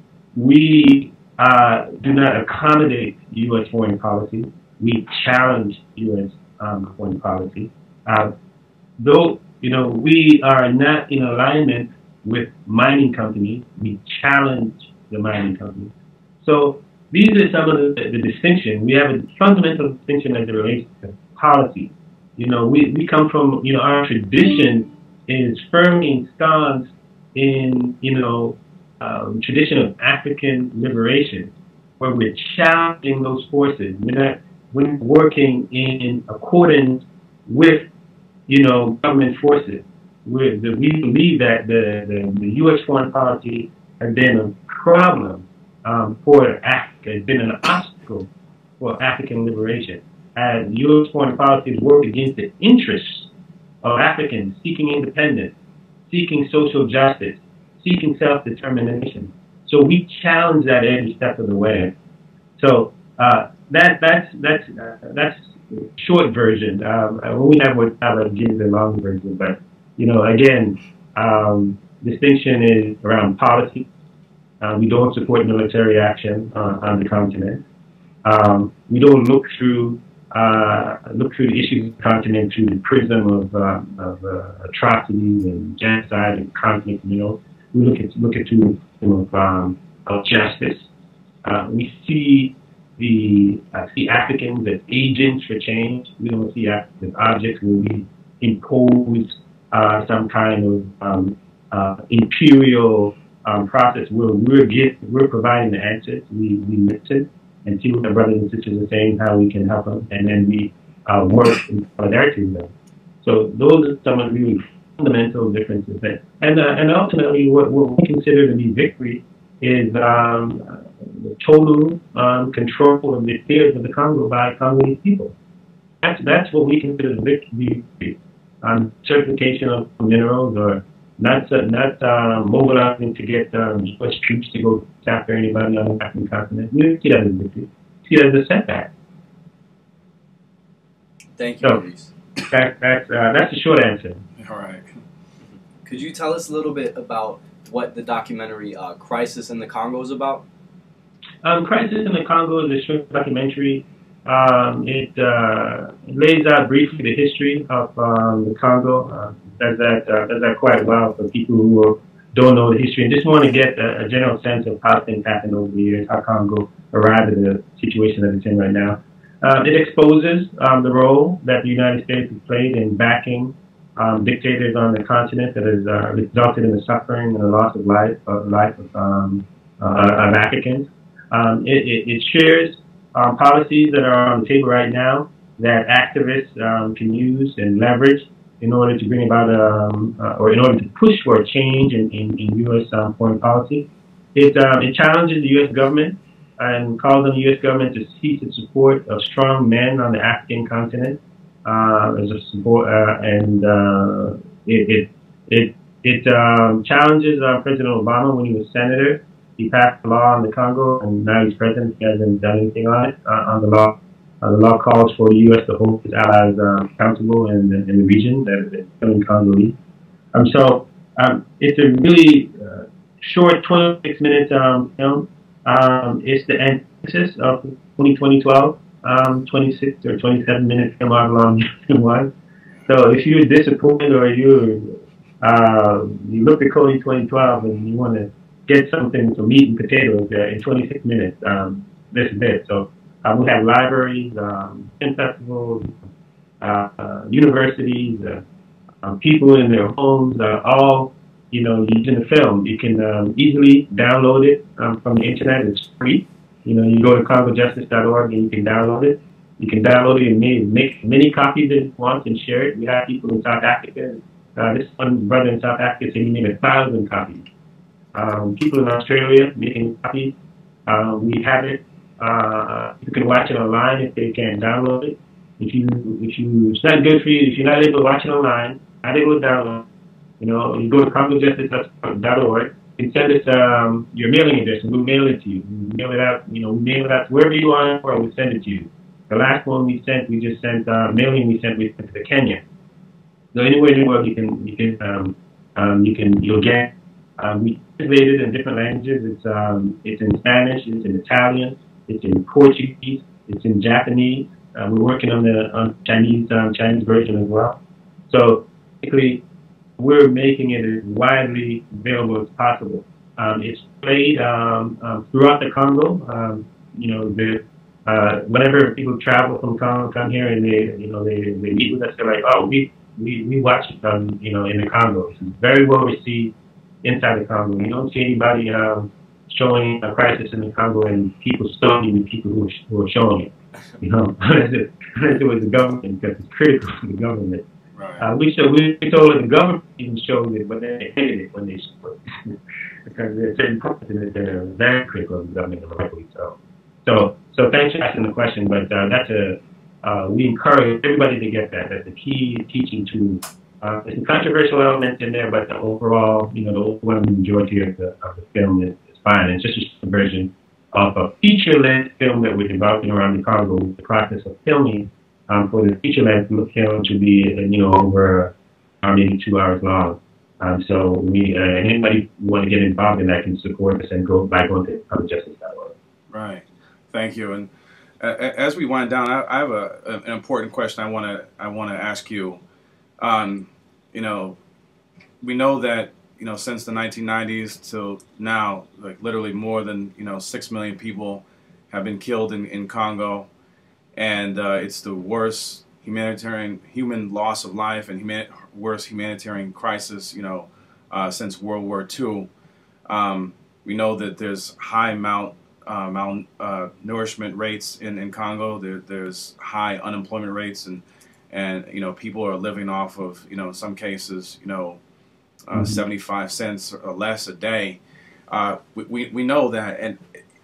we Uh, do not accommodate U S foreign policy. We challenge U S um, foreign policy. Uh, though, you know, we are not in alignment with mining companies, we challenge the mining companies. So these are some of the, the distinction. We have a fundamental distinction as it relates to policy. You know, we, we come from, you know, our tradition is firmly ensconced in, you know, Um, tradition of African liberation, where we're challenging those forces. We're not we're working in accordance with, you know, government forces. We're, the, we believe that the, the, the U S foreign policy has been a problem um, for Africa. It's been an obstacle for African liberation. As U S foreign policy has worked against the interests of Africans seeking independence, seeking social justice, seeking self-determination. So we challenge that every step of the way. So uh, that that's that's uh, that's short version. Um, when we have what I would give the long version, but you know, again, um, distinction is around policy. Uh, we don't support military action uh, on the continent. Um, we don't look through uh, look through the issues of the continent through the prism of, uh, of uh, atrocities and genocide and conflict. You know. We look at look at two of, um, of justice. Uh, we see the uh, see Africans as agents for change. We don't see Africans as objects where we impose uh, some kind of um, uh, imperial um, process where we're get we're providing the answers. We we listen and see what our brothers and sisters are saying, how we can help them, and then we uh, work in solidarity with them. So those are some of the really fundamental differences there. And, uh, and ultimately, what, what we consider to be victory is um, the total um, control of the affairs of the Congo by Congolese people. That's, that's what we consider the victory. Um, certification of minerals or not, uh, not uh, mobilizing to get um, U S troops to go after anybody on the African continent. We see that as a victory. We see that as a setback. Thank you, so, Maurice. That, that's, uh, that's the short answer. All right. Could you tell us a little bit about what the documentary uh, Crisis in the Congo is about? Um, Crisis in the Congo is a short documentary. Um, it uh, lays out briefly the history of um, the Congo. Uh, does that uh, does that quite well for people who don't know the history and just want to get a, a general sense of how things happened over the years, how Congo arrived at the situation that it's in right now. Uh, it exposes um, the role that the United States has played in backing Um, dictators on the continent that has uh, resulted in the suffering and the loss of life of life of, um, uh, of Africans. Um, it, it, it shares um, policies that are on the table right now that activists um, can use and leverage in order to bring about, um, uh, or in order to push for a change in, in, in U S um, foreign policy. It, um, it challenges the U S government and calls on the U S government to cease its support of strong men on the African continent uh, as a support, uh, and uh, it it it, it um, challenges uh, President Obama when he was senator. He passed a law on the Congo, and now he's president. He hasn't done anything on it uh, on the law. Uh, the law calls for the U S to hold its allies um, accountable in, in the region that have been killing Congolese. Um, so um, it's a really uh, short twenty-six minute um, film. Um, it's the antithesis of twenty twelve, um, twenty-six or twenty-seven minute film hour long one. So if you're disappointed or you uh, you look at Cody twenty twelve and you want to get something for meat and potatoes uh, in twenty-six minutes, um, this is it. So uh, we have libraries, um, film festivals, uh, uh, universities, uh, um, people in their homes, uh, all you know, using the film. You can um, easily download it um, from the internet. It's free. You know, you go to congo justice dot org and you can download it. You can download it and make, make many copies if you want and share it. We have people in South Africa. Uh, this one brother in South Africa said he made a thousand copies. Um, people in Australia making copies. Uh, we have it. Uh, you can watch it online if they can't download it. If you, if you, it's not good for you. If you're not able to watch it online, not able to download. You know, you go to congo justice dot org and send us um, your mailing address, and we'll mail it to you. We'll mail it out. You know, we mail it out to wherever you are in the world. We'll send it to you. The last one we sent, we just sent uh, mailing. We sent we sent to Kenya. So anywhere in the world, you can you can um, um, you can you'll get. Um, we translated in different languages. It's um, it's in Spanish, it's in Italian, it's in Portuguese, it's in Japanese. Uh, we're working on the on Chinese um, Chinese version as well. So basically, we're making it as widely available as possible. Um, it's played um, um, throughout the Congo. Um, you know, the, uh, whenever people travel from Congo, come here and they, you know, they, they meet with us, they're like, oh, we we we watch it, um, you know, in the Congo. It's very well received inside the Congo. You don't see anybody um, showing a crisis in the Congo and people stoning the people who are, who are showing it. You know, unless it, unless it was the government, because it's critical to the government. Right. Uh, we show we told the government even showed it, but they hated it when they showed it because there are certain parts in it that are very critical of the government, and rightfully so. So, so thanks for asking the question, but uh, that's a uh, we encourage everybody to get that. That's a key teaching tool. Uh, there's some controversial elements in there, but the overall, you know, the overwhelming majority of the of the film is, is fine. It's just a version of a feature-length film that we're developing around the Congo. The process of filming. Um, for the feature-length film to be, uh, you know, over uh, maybe two hours long. Um, so we, uh, anybody who want to get involved in that can support us and go by going to congo justice dot org. Right. Thank you. And uh, as we wind down, I, I have a, an important question I want to I want to ask you. Um, you know, we know that you know since the nineteen nineties till now, like literally more than you know six million people have been killed in, in Congo. And uh, it's the worst humanitarian human loss of life and human, worst humanitarian crisis, you know, uh, since World War Two. Um, we know that there's high mount, uh, mount uh, nourishment rates in, in Congo. There, there's high unemployment rates, and and you know people are living off of you know in some cases you know uh, mm-hmm. seventy-five cents or less a day. Uh, we, we we know that and.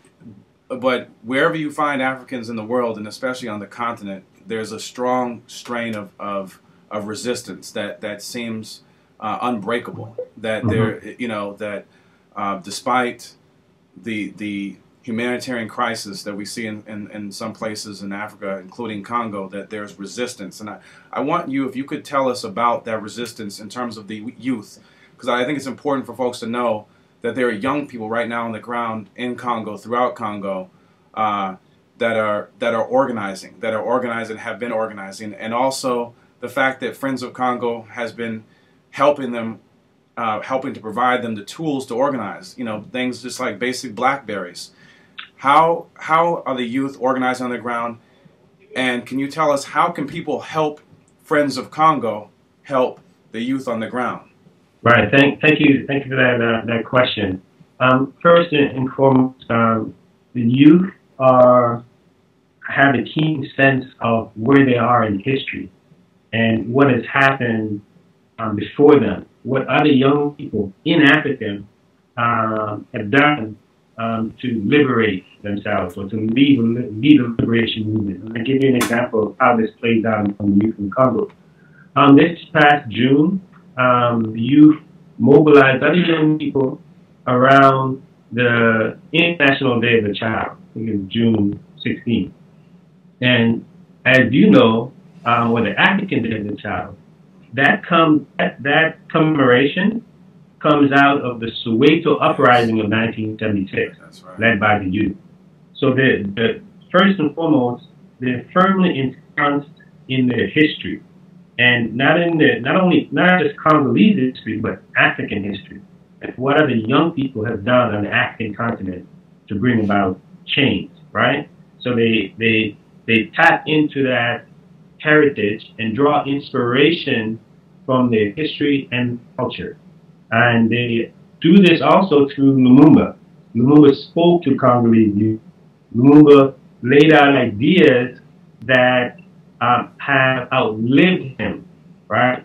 But wherever you find Africans in the world, and especially on the continent, there's a strong strain of, of, of resistance that, that seems uh, unbreakable. That there, you know, that uh, despite the the humanitarian crisis that we see in, in, in some places in Africa, including Congo, that there's resistance. And I, I want you, if you could tell us about that resistance in terms of the youth, because I think it's important for folks to know that there are young people right now on the ground in Congo, throughout Congo, uh, that are that are organizing, that are organizing, have been organizing, and also the fact that Friends of Congo has been helping them, uh, helping to provide them the tools to organize. You know, things just like basic Blackberries. How how are the youth organizing on the ground? And can you tell us how can people help Friends of Congo help the youth on the ground? Right. Thank, thank you. Thank you for that uh, that question. Um, first and foremost, um, the youth are have a keen sense of where they are in history and what has happened um, before them, what other young people in Africa um, have done um, to liberate themselves or to lead, lead a liberation movement. I'll give you an example of how this plays out in the youth in Congo. Um, this past June, um, the youth mobilized other young people around the International Day of the Child. I think it's June sixteenth. And as you know, um, or the African Day of the Child, that comes that, that commemoration comes out of the Soweto uprising of nineteen seventy-six, That's right. led by the youth. So the, the first and foremost, they're firmly ensconced in their history, and not in the not only not just Congolese history, but African history. And what other young people have done on the African continent to bring about change, right? So they they they tap into that heritage and draw inspiration from their history and culture. And they do this also through Lumumba. Lumumba spoke to Congolese youth. Lumumba laid out ideas that um, have outlived him, right?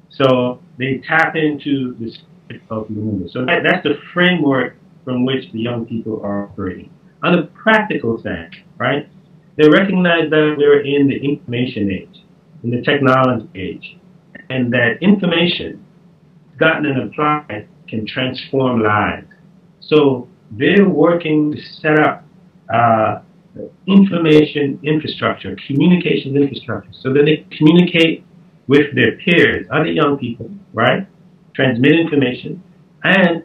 So they tap into the spirit of Lumumba. So that, that's the framework from which the young people are operating. On the practical sense, right? They recognize that we're in the information age, in the technology age, and that information gotten and applied can transform lives. So they're working to set up uh, information infrastructure, communications infrastructure, so that they communicate with their peers, other young people, right? Transmit information, and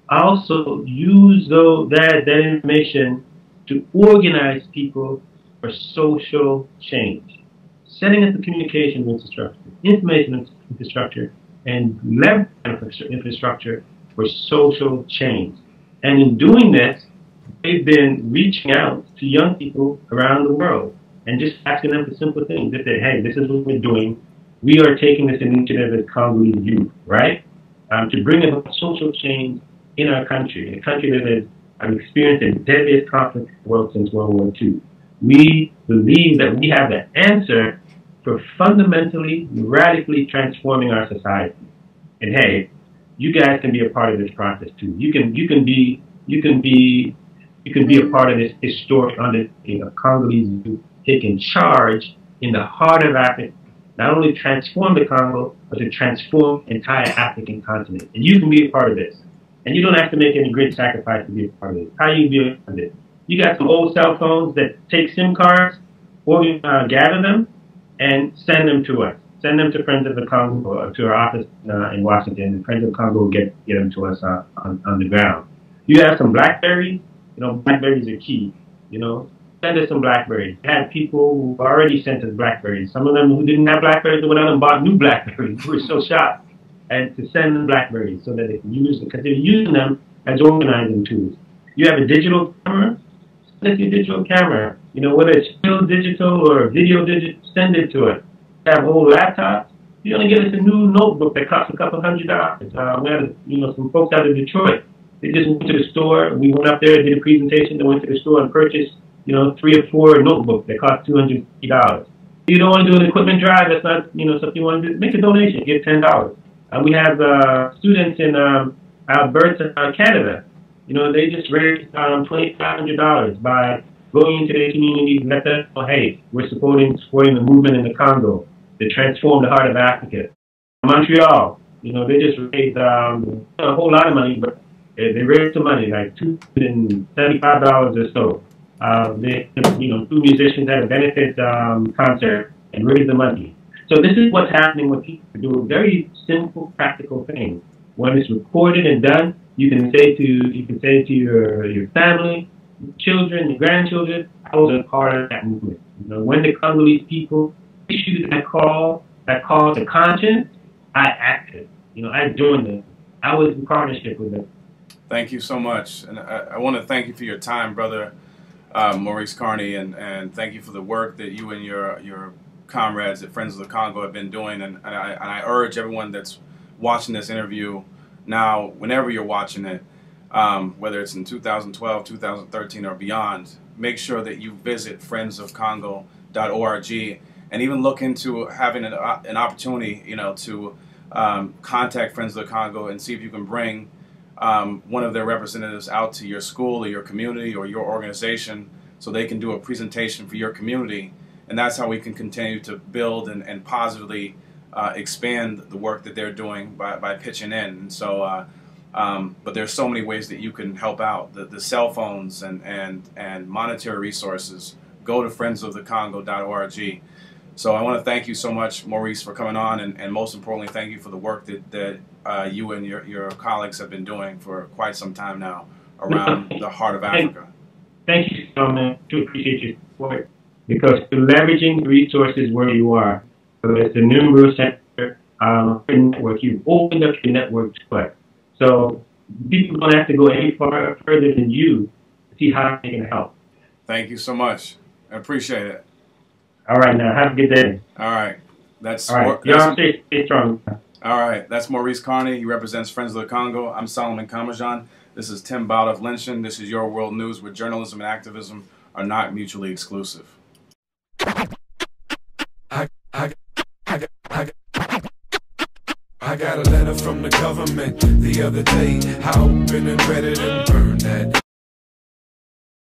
also use those, that, that information to organize people for social change. Setting up the communication infrastructure, information infrastructure, and leverage infrastructure for social change. And in doing this, they've been reaching out to young people around the world and just asking them for simple things. They say, hey, this is what we're doing. We are taking this initiative as Congolese youth, right? Um, to bring about social change in our country, a country that has um, experienced the deadliest conflict in the world since World War Two. We believe that we have the answer for fundamentally, radically transforming our society. And hey, you guys can be a part of this process too. You can, you can be, you can be, you can be a part of this historic undertaking of Congolese youth taking charge in the heart of Africa, not only transform the Congo, but to transform the entire African continent. And you can be a part of this. And you don't have to make any great sacrifice to be a part of this. How you be a part of this? You got some old cell phones that take SIM cards, or uh, gather them, and send them to us. Send them to Friends of the Congo, or to our office uh, in Washington, and Friends of the Congo will get, get them to us uh, on, on the ground. You have some BlackBerries, you know, BlackBerries are key, you know. Send us some BlackBerries. We had people who already sent us BlackBerries. Some of them who didn't have BlackBerries, they went out and bought new BlackBerries. We were so shocked. And to send them BlackBerries so that they can use them, because they're using them as organizing tools. You have a digital camera, send us your digital camera. You know, whether it's still digital or video digital, send it to us. You have old laptops, you only get us a new notebook that costs a couple hundred dollars. Uh, we had, you know, some folks out of Detroit. They just went to the store. We went up there, did a presentation. They went to the store and purchased, you know, three or four notebooks that cost two hundred fifty dollars. If you don't want to do an equipment drive, that's not, you know, something you want to do, make a donation, give ten dollars. Uh, we have uh, students in um, Alberta, uh, Canada. You know, they just raised um, twenty-five hundred dollars by going into their communities and let them know, hey, we're supporting, supporting the movement in the Congo to transform the heart of Africa. Montreal, you know, they just raised um, a whole lot of money, but they, they raised some money, like two hundred seventy-five dollars or so. Uh, they, you know, two musicians had a benefit um, concert and raised the money. So this is what's happening when people do very simple, practical things. When it's recorded and done, you can say to you can say to your your family, your children, your grandchildren, I was a part of that movement. You know, when the Congolese people issued that call, that call to conscience, I acted. You know, I joined them. I was in partnership with them. Thank you so much, and I, I want to thank you for your time, brother uh, Maurice Carney, and and thank you for the work that you and your your comrades at Friends of the Congo have been doing, and, and, I, and I urge everyone that's watching this interview now, whenever you're watching it, um, whether it's in two thousand twelve, two thousand thirteen, or beyond, make sure that you visit friends of congo dot org and even look into having an, uh, an opportunity, you know, to um, contact Friends of the Congo and see if you can bring um, one of their representatives out to your school or your community or your organization so they can do a presentation for your community. And that's how we can continue to build and, and positively uh, expand the work that they're doing by, by pitching in. And so, uh, um, but there's so many ways that you can help out. The, the cell phones and, and, and monetary resources, go to friends of the congo dot org. So I want to thank you so much, Maurice, for coming on, and, and most importantly, thank you for the work that, that uh, you and your, your colleagues have been doing for quite some time now around the heart of Africa. Thank you so much. I do appreciate your support, because through leveraging resources where you are, so it's the numerous center um, network, you've opened up your network to play. So people don't have to go any far further than you to see how they can help. Thank you so much. I appreciate it. All right, now have a good day. All right, that's all right. Y'all stay, stay strong. All right, that's Maurice Carney. He represents Friends of the Congo. I'm Solomon Kamajan. This is Tim Bout of Lynchon. This is Your World News, where journalism and activism are not mutually exclusive. I, I, I, I, I, I got a letter from the government the other day. I opened and read it and burned that.